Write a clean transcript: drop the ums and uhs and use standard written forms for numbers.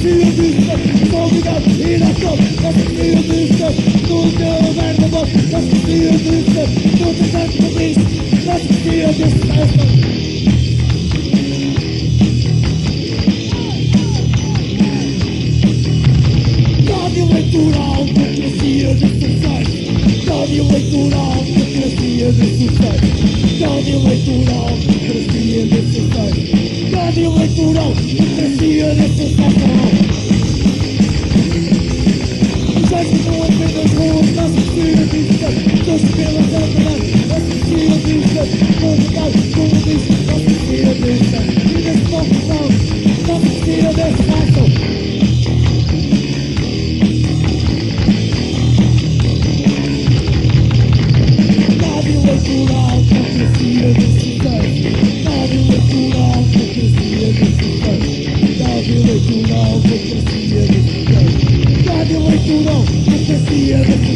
democracia distante, convidado e na sua, democracia distante, no teu verbo bom, democracia distante, no teu tanto compromisso, democracia distante. Gado Eleitoral, democracia distante, Gado Eleitoral, democracia distante, Gado Eleitoral, democracia distante, Gado Eleitoral, democracia distante. Não apenas ruas, nossa filha distante, doce pela verdade, nossa filha distante, convidado, como disse, nossa filha distante, e nesse confusão, nossa filha distante. Gado Eleitoral, democracia distante, Gado Eleitoral, democracia distante, Gado Eleitoral, democracia distante, Gado Eleitoral, democracia distante.